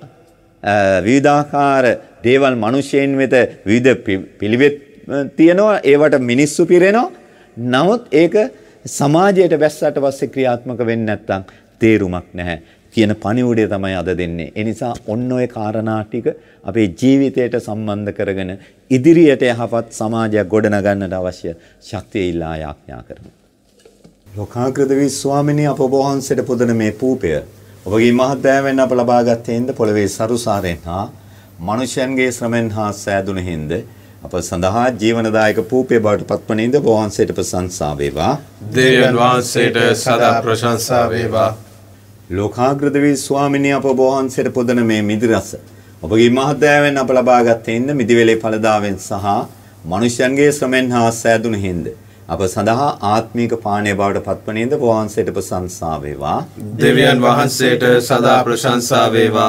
විවිධාකාර දේවල් මිනිසෙයින් වෙත විවිධ පිළිවෙත් තියෙනවා, ඒවට මිනිස්සු පිරෙනවා. නමුත් ඒක සමාජයට බැස්සට පස්සේ ක්‍රියාත්මක වෙන්නේ නැත්නම් තේරුමක් නැහැ කියන පණිවුඩය තමයි අද දෙන්නේ. ඒ නිසා ඔන්න ඔය කාරණා ටික අපේ ජීවිතයට සම්බන්ධ කරගෙන ඉදිරියට යහපත් සමාජයක් ගොඩනගන්නට අවශ්‍ය ශක්තිය ඉල්ලා යාඥා කරනවා. ලෝකාග්‍රදවි ස්වාමිනේ, අප ඔබ වහන්සේට පුදන මේ පූපය ඔබගේ මහත් දයාවෙන් අප ලබාගත් හේඳ පොළවේ සරුසාරෙන් හා මනුෂ්‍යයන්ගේ ශ්‍රමෙන් හා සෑදුන හේඳ අප සඳහා ජීවනදායක පූපය බවට පත්වනින්ද ඔබ වහන්සේට ප්‍රශංසා වේවා. දෙවියන් වහන්සේට සදා ප්‍රශංසා වේවා. ලෝකාග්‍රදවි ස්වාමිනේ, අප ඔබ වහන්සේට පුදන මේ මිදි රස ඔබගේ මහත් දයාවෙන් අප ලබාගත් හේඳ මිදිවේලේ ඵලදාවෙන් සහ මනුෂ්‍යයන්ගේ ශ්‍රමෙන් හා සෑදුන හේඳ අප සඳහා ආත්මීක පානය බවට පත්වනේද ඔබ වහන්සේට ප්‍රශංසා වේවා. දෙවියන් වහන්සේට සදා ප්‍රශංසා වේවා.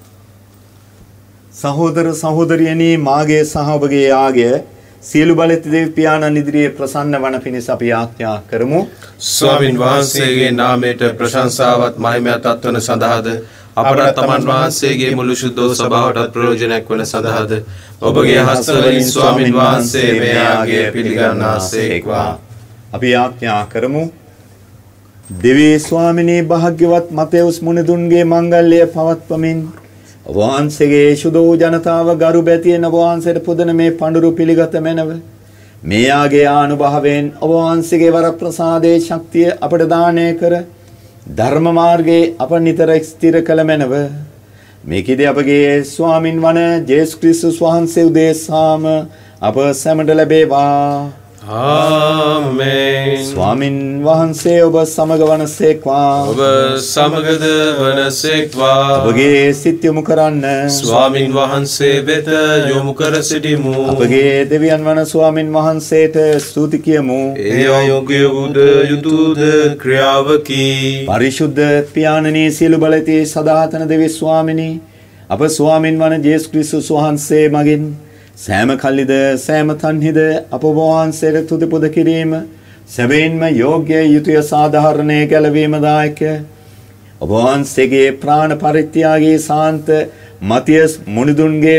සහෝදර සහෝදරියනි, මාගේ සහ ඔබගේ යාගය සියලු බලති දෙවි පියාණන් ඉදිරියේ ප්‍රසන්න වන පිණිස අපි යාඥා කරමු. ස්වාමින් වහන්සේගේ නාමයට ප්‍රශංසාවත් මහිමයත් අත්වන සඳහාද, අපට තමන් වහන්සේගේ මුළු සුද්ධ සභාවටත් ප්‍රයෝජනයක් වන සඳහාද ඔබගේ හස්තවලින් ස්වාමින් වහන්සේ මේ යාගය පිළිගන්නාසේක්වා. අපි යාඥා කරමු. දෙවී ස්වාමිනී භාග්‍යවත් මතෙවුස් මුනිදුන්ගේ මංගල්‍ය පවත්වමින් ඔබ වහන්සේගේ සුදෝ ජනතාව ගරු බැතියෙන් ඔබ වහන්සේට පුදන මේ පඬුරු පිළිගත මැනව. මේ යාගේ ආනුභාවයෙන් ඔබ වහන්සේගේ වරප්‍රසාදයේ ශක්තිය අපට දානය කර ධර්ම මාර්ගයේ අප නිතර ස්ථිර කළ මැනව. මේකෙදී අපගේ ස්වාමින් වන ජේසුස් ක්‍රිස්තුස් වහන්සේ උදෙසාම අප සැමට ලැබේවා. ආමේන්. ස්වාමින් වහන්සේ ඔබ සමග වනසේක්වා. ඔබ සමගද වනසේක්වා. ඔබගේ සිත් යොමු කරන්න. ස්වාමින් වහන්සේ වෙත යොමු කර සිටිමු. අපගේ දෙවියන් වන ස්වාමින් වහන්සේට ස්තුති කියමු. ඒ අයෝග්‍ය වූද යුතුයද ක්‍රියාවකි. පරිශුද්ධ පියාණනී සියලු බලති සදාතන දෙවි ස්වාමිනී අප ස්වාමින් වන ජේසුස් ක්‍රිස්තුස් වහන්සේ මගින් සෑම කල්ලිද සෑම තන්හිද අප වහන්සේට තුති පුද කිරීම සැබවින්ම යෝග්‍ය යුතුය සාධාරණය ගැලවීමදායක ඔබ වහන්සේගේ ප්‍රාණ පරිත්‍යාගී සාන්ත මතියස් මුනිදුන්ගේ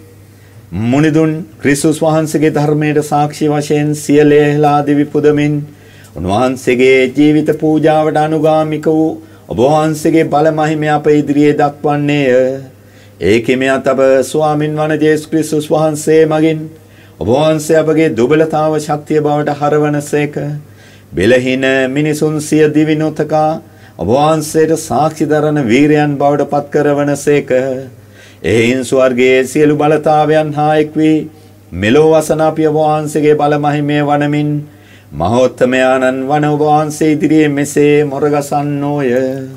මුනිදුන් ක්‍රිස්තුස් වහන්සේගේ ධර්මයට සාක්ෂි වශයෙන් සියලෙහිලා දිවි පුදමින් උන්වහන්සේගේ ජීවිත පූජාවට අනුගාමික වූ ඔබ වහන්සේගේ බල මහිමය අප ඉදිරියේ දක්වන්නේය. ඒකෙමියත් අප ස්වාමින් වන ජේසුස් ක්‍රිස්තුස් වහන්සේ මගින් ඔබ වහන්සේ අපගේ දුබලතාව ශක්තිය බවට හරවනසේක. බෙලහින මිනිසුන් සිය දිවි නොතකා ඔබ වහන්සේට සාක්ෂි දරන වීරයන් බවට පත් කරවනසේක. එයින් ස්වර්ගයේ සියලු බලතාවයන් හා එක් වී මෙලොව වසන අප ඔබ වහන්සේගේ බල මහිමය වනමින් මහෝත්තමයාණන් වන ඔබ වහන්සේ ඉදිරියේ මෙසේ මොරගසන්නෝය.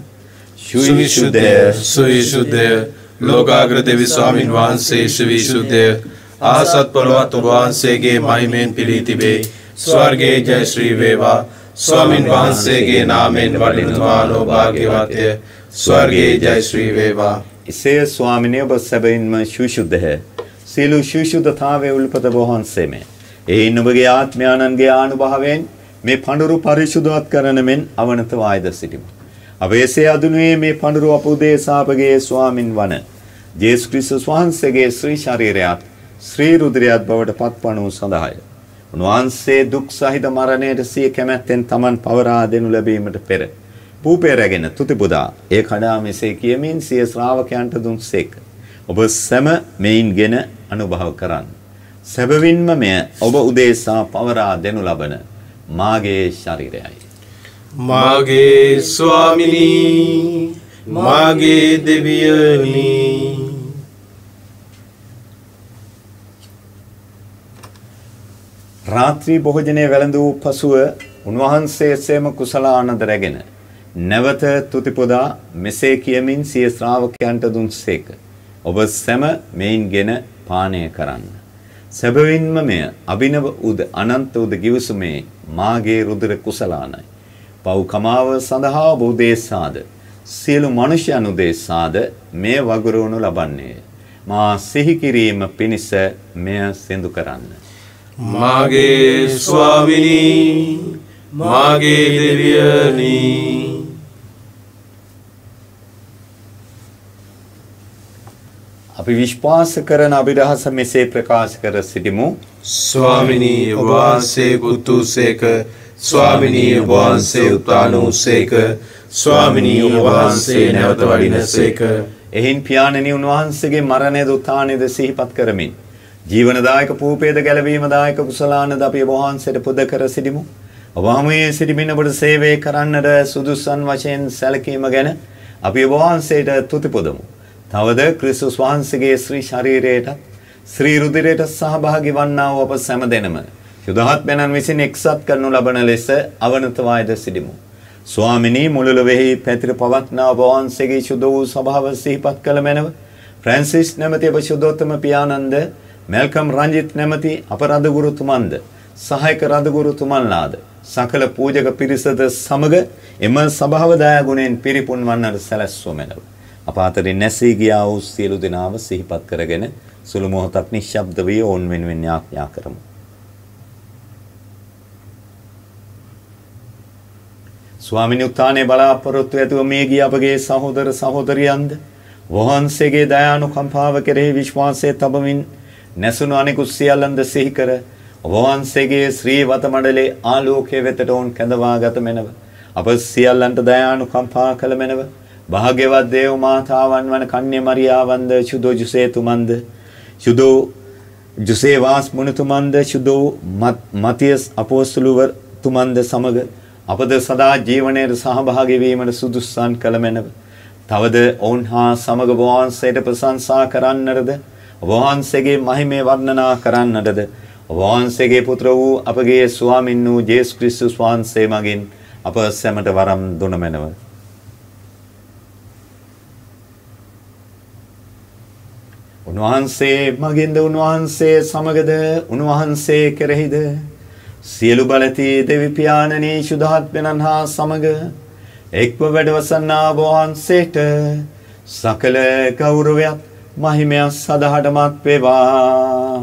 සුවිසුද්ධ සුවිසුද්ධ ලෝකාග්‍ර දෙවි ස්වාමින් වහන්සේ සුවිසුද්ධ ආසත් පොළොවත් ඔබ වහන්සේගේ මහිමෙන් පිරී තිබේ. ස්වර්ගයේ ජය ශ්‍රී වේවා. ස්වාමින් වහන්සේගේ නාමයෙන් වඩිනවානෝ භාග්‍යවත්ය. ස්වර්ගයේ ජය ශ්‍රී වේවා. එසේ ස්වාමිනේ ඔබ සැබවින්ම සුවිසුද්ධ. සියලු සුවිසුද්ධතාවයේ උල්පත වහන්සේමය. ඒ නුඹගේ ආත්මයාණන්ගේ ආනුභාවයෙන් මේ පඬුරු පරිශුද්ධවත් කරන මෙන් අවනත වායද සිටිමු. අවේසේ අදුනුවේ මේ පඬුරු අප උදෙසා අපගේ ස්වාමින් වන ජේසුස් ක්‍රිස්තුස් වහන්සේගේ ශ්‍රී ශරීරයත් ශ්‍රී රුධිරයත් බවට පත්වනු සඳහාය. උන්වහන්සේ දුක් සහිත මරණයට සිය කැමැත්තෙන් Taman පවරා දෙනු ලැබීමට පෙර පූපේ රැගෙන තුති පුදා ඒ කඩා මෙසේ කියමින් සිය ශ්‍රාවකයන්ට දුන්සේක. ඔබ සැම මෙයින්ගෙන අනුභව කරන්න. සැබවින්ම මෙය ඔබ උදෙසා පවරා දෙනු ලබන මාගේ ශරීරයයි. මාගේ ස්වාමිනී මාගේ දෙවියනි. රාත්‍රී භෝජනයේ වැළඳූ පසුව උන්වහන්සේ සේම කුසලානද රැගෙන නැවත තුති පුදා මෙසේ කියමින් සිය ශ්‍රාවකයන්ට දුන්සේක. ඔබ සැම මෙයින්ගෙන පානය කරන්න. සැබවින්ම මෙය අභිනව උද අනන්ත උද ගිවිසුමේ මාගේ රුධිර කුසලානයි. පව් කමාව සඳහා ඔබ උදෙසාද සියලු මනුෂ්‍යයන් උදෙසාද මෙය වගුරුවනු ලබන්නේ. මා සිහි කිරීම පිණිස මෙය සිදු කරන්න. මාගේ ස්වාමිනී මාගේ දෙවියනි. අපි විශ්වාස කරන අභිරහස මෙසේ ප්‍රකාශ කර සිටිමු. ස්වාමිනී ඔබ වහන්සේ කුතුසේක. ස්වාමිනී ඔබ වහන්සේ උත්තානෝසේක. ස්වාමිනී ඔබ වහන්සේ නැවත වඩිනසේක. එහින් පියාණෙනි උන්වහන්සේගේ මරණයද උත්ථානයද සිහිපත් කරමින් ජීවනදායක පූපේද ගැලවීමදායක කුසලානද අපි ඔබ වහන්සේට පුද කර සිටිමු. ඔබ හමුවේ සිටිමින් ඔබට සේවය කරන්නට සුදුසුන් වශයෙන් සැලකීම ගැන අපි ඔබ වහන්සේට තුති පුදමු. තවද ක්‍රිස්තුස් වහන්සේගේ ශ්‍රී ශරීරයට ශ්‍රී රුධිරයට සහභාගී වන්නා වූ අප සෑම දෙනම යුදහත්මයන් විසින් එක්සත් කරනු ලබන ලෙස අවනත වායද සිටිමු. ස්වාමිනී මුළු ලොවේහි පැතිර පවත්නා ඔබ වහන්සේගේ ශුද්ධ වූ ස්වභාව සිහිපත් කළ මැනව ෆ්‍රැන්සිස් නැමැති අප ශුද්ධෝත්තම පියාණන්ද මෙල්කම් රංජිත් නැමැති අප රදගුරුතුමන්ද සහායක රදගුරුතුමන්ලාද සකල පූජක පිරිසද සමග එම ස්වභාව දයාගුණයෙන් පිරිපුන් වන්නට සැලැස්ව මැනව. අප අතරින් නැසී ගියා වූ සියලු දෙනාව සිහිපත් කරගෙන සුළු මොහොතක් නිශ්ශබ්ද වී ඔවුන් වෙනුවෙන් යාඥා කරමු. ස්වාමීන් උත්ථානයේ බලාපොරොත්තු ඇතුව මේ ගිය අපගේ සහෝදර සහෝදරියන්ද වහන්සේගේ දයානුකම්පාව කෙරෙහි විශ්වාසය තබමින් නැසුණු අනෙකුත් සියල්ලන්ද සිහි කර වහන්සේගේ ශ්‍රී වත මණ්ඩලයේ ආලෝකයේ වෙතට ඔවුන් කැඳවාගත මැනව. අප සියල්ලන්ට දයානුකම්පා කළ මැනව. භාග්‍යවත් දේව මාතාවන් වන කන්‍ය මරියාවන්ද සුදෝ ජුසේතුමන්ද සුදෝ ජුසේ වාස් මුනිතුමන්ද සුදෝ මතියස් අපෝස්තලුවර් තුමන්ද සමග අපද සදා ජීවනයේ සහභාගී වීමට සුදුසුසන් කළ මැනව. තවද ඔවුන් හා සමග වහන්සේට ප්‍රශංසා කරන්නටද වහන්සේගේ මහිමේ වර්ණනා කරන්නටද වහන්සේගේ පුත්‍ර වූ අපගේ ස්වාමින් වූ ජේසුස් ක්‍රිස්තුස් වහන්සේ මගින් අප සැමට වරම් දුන මැනව. උන්වහන්සේ මගින්ද උන්වහන්සේ සමගද උන්වහන්සේ කෙරෙහිද සියලු බලති දෙවි පියාණනි ශුද්ධාත්මයන් හා සමග එක්ව වැඩවසන්නා වහන්සේට සකල ගෞරවයත් මහිමයත් සදහටමත් වේවා.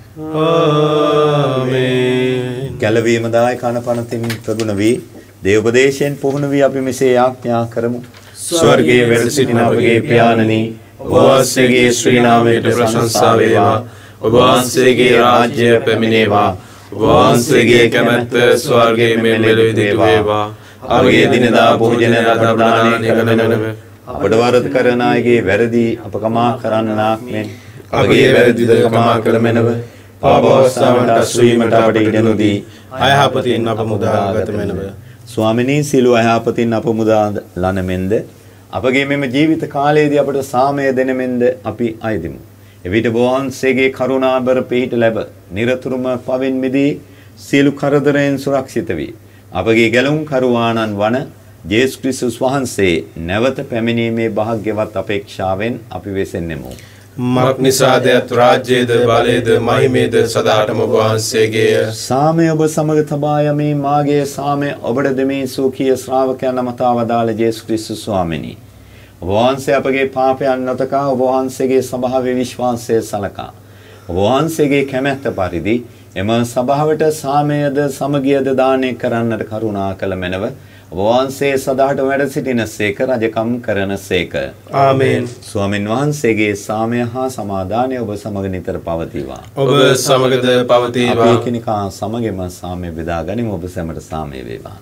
ආමේන්. ගැලවීම දායක කනපනතින් ප්‍රගුණ වී දේවෝපදේශයෙන් පුහුණු වී අපි මෙසේ ආඥා කරමු. ස්වර්ගයේ වැඩ සිටින අපගේ පියාණනි ඔබ වහන්සේගේ ශ්‍රී නාමයට ප්‍රශංසා වේවා. ඔබ වහන්සේගේ රාජ්‍ය පැමිණේවා. ඔබ වහන්සේගේ කැමැත්ත ස්වර්ගයේ මෙන් මෙලොවදී වේවා. අපගේ දිනදා භෝජන රාදාන කරනව අපට වරද කරන අයගේ වැරදි අප කමා කරන්නාක් මෙන් අපගේ වැරදිද කමා කළ මැනව. පාපවස්ථාවට අසුවීමට අපට ඉඩ නොදී අයහපතින් අප මුදාගත මැනව. ස්වාමිනී සියලු අයහපතින් අප මුදා ලන මෙන්ද අපගේ මෙම ජීවිත කාලයේදී අපට සාමය දෙන මෙන්ද අපි අයදිමු. එවිට වහන්සේගේ කරුණාබර පිහිට ලැබ නිරතුරුම පවෙන් මිදී සියලු කරදරයන් සුරක්ෂිත වී අපගේ ගැලුම් කරුවාණන් වන ජේසුස් ක්‍රිස්තුස් වහන්සේ නැවත පැමිණීමේ භාග්‍යවත් අපේක්ෂාවෙන් අපි වෙසෙන්නෙමු. මක් නිසාදයත් රාජ්‍යයේද බලයේද මහිමේද සදාටම වහන්සේගේය. සාමය ඔබ සමග තබා යමි. මාගේ සාමය ඔබට දෙමි. සූකීය ශ්‍රාවකයන් අමතා වදාළ ජේසුස් ක්‍රිස්තුස් ස්වාමිනී. ඔබ වහන්සේ අපගේ පාපයන් නොතකා ඔබ වහන්සේගේ ස්වභාවයේ විශ්වාසය සලකා ඔබ වහන්සේගේ කැමැත්ත පරිදි එම සභාවට සාමයද සමගියද දානය කරන්නට කරුණා කළ මැනව. ඔබ වහන්සේ සදාට වැඩ සිටිනසේක රජකම් කරනසේක. ආමේන්. ස්වාමින් වහන්සේගේ සාමය හා සමාදානය ඔබ සමග නිතර පවතිවා. ඔබ සමගද පවතිවා. අපි එකිනෙකා සමගම සාමය බෙදා ගනිමු. ඔබ සැමට සාමය වේවා.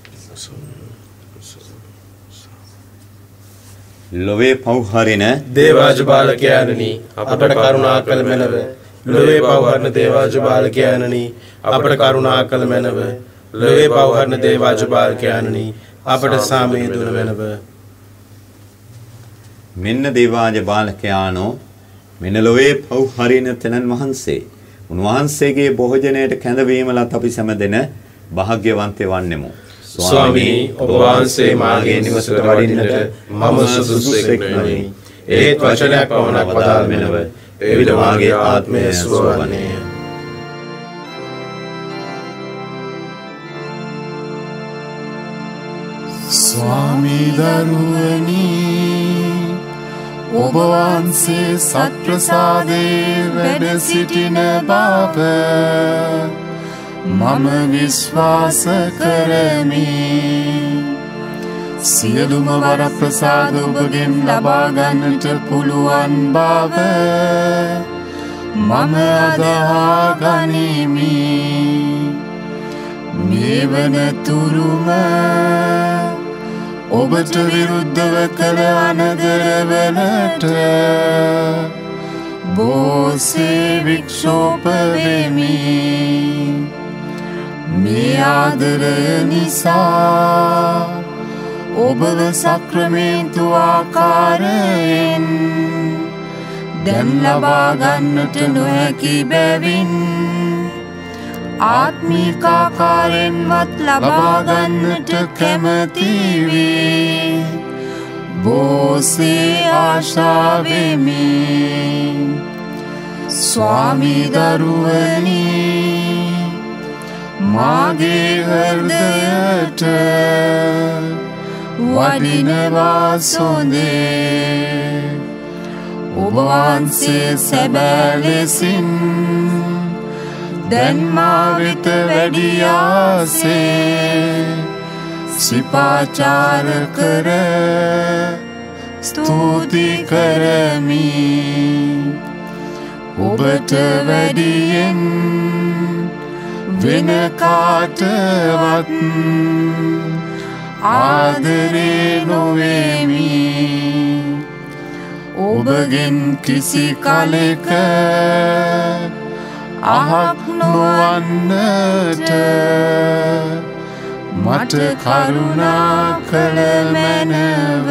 ලොවේ පව් හරින දේවාජ බාලකයාණනි අපට කරුණා කළ මැනව. ලොවේ පව් හරින දේවාජ බාලකයාණනි අපට කරුණා කළ මැනව. ලොවේ පව් හරින දේවාජ බාලකයාණනි අපට සාමය දුන මැනව. මෙන්න දේවාජ බාලකයාණෝ මෙන්න ලොවේ පව් හරින තෙනන් වහන්සේ. උන්වහන්සේගේ භෝජනයට කැඳවීම ලත් අපි සැමදෙන භාග්‍යවන්තය වන්නෙමු. ස්වාමී ඔබ වහන්සේ මාගේ නිවසට වඩින්නට මම සුදුසුෙක් නොවේ. ඒත් වචනයක් පමණක් වදාළ මැනව. එවිට මාගේ ආත්මය සුව වන්නේය. ස්වාමී දරුවනි ඔබ වහන්සේ සත්ප්‍රසාදයේ වැඩ සිටින බව මම විශ්වාස කරමි. සියලුම වරප්‍රසාද ඔබගෙන් ලබා ගන්නට පුළුවන් බව මම අදහා ගනිමි. මේ වනතුරුම ඔබට විරුද්ධව කළ අනදරවලට බොහෝසේ වික්ෂෝප වෙමි. මේ ආදරය නිසා ඔබව සක්‍රමේන්තු ආකාරයෙන් දැන් ලබා ගන්නට නොහැකි බැවින් ආත්මික ආකාරයෙන්වත් ලබා ගන්නට කැමැති වී බොහෝසේ ආශා වෙමි. ස්වාමී දරුවනි මාගේ හෘදයට වඩිනවා සොඳේ. ඔබ වහන්සේ සැබෑ ලෙසින් දැන් මා වෙත වැඩියාසේ සිපාචාර කර ස්තුති කරමි. ඔබට වැඩියෙන් වෙන කාටවත් ආදරේ නොවෙමි. ඔබගෙන් කිසි කලෙක අහක් නොවන්නට මට කරුණා කළ මැනව.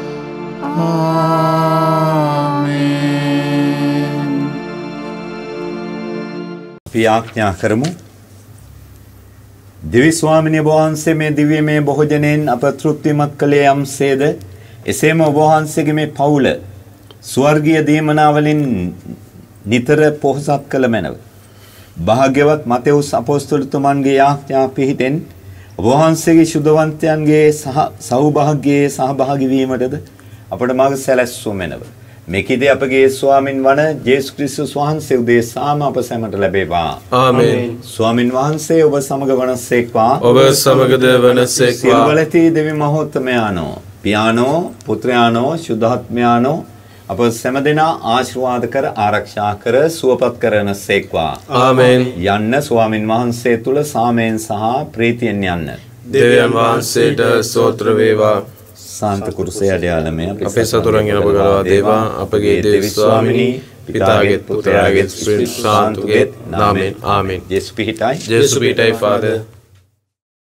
ආමේන්. අපි ආඥා කරමු. දිවි ස්වාමිනේ වහන්සේ මේ දිව්‍යමය භෝජනයෙන් අප තෘප්තිමත් කළේ යම්සේද එසේම ඔබ වහන්සේගේ මේ පවුල ස්වර්ගීය දීමනා වලින් නිතර පොහොසත් කළ මැනව. භාග්‍යවත් මතෙවුස් අපොස්තලතුමන්ගේ ආඥා පිහිටෙන් ඔබ වහන්සේගේ ශුද්ධවන්තයන්ගේ සහ සෞභාග්‍යයේ සහභාගී වීමටද අපට මාර්ග සැලැස්සුව මැනව. මේකදී අපගේ ස්වාමින් වන ජේසුස් ක්‍රිස්තුස් වහන්සේ උදෙසාම අප සැමට ලැබේවා. ආමෙන්. ස්වාමින් වහන්සේ ඔබ සමග වනසේක්වා. ඔබ සමගද වනසේක්වා. සිරුවලති දෙවි මහෝත්තමයානෝ පියානෝ පුත්‍රයානෝ ශුද්ධාත්මයානෝ අප සෑම දෙනා ආශිර්වාද කර ආරක්ෂා කර සුවපත් කරන සේක්වා. ආමෙන්. යන්න ස්වාමින් වහන්සේ තුල සාමයෙන් සහ ප්‍රීතියෙන් යන්න. දෙවියන් වහන්සේට ස්තෝත්‍ර වේවා. සාන්ත කුරුසේ අඩයාලමේ අපේ සතුරන් යන බගලවා දේවා අපගේ දේව ස්වාමිනී පිතාගේත් පුත්‍රයාගේත් ස්පිරිත් ශාන්තුගේත් නාමයෙන් ආමෙන්. ජේසු පිහිටයි. ජේසු පිහිටයි ෆාදර්.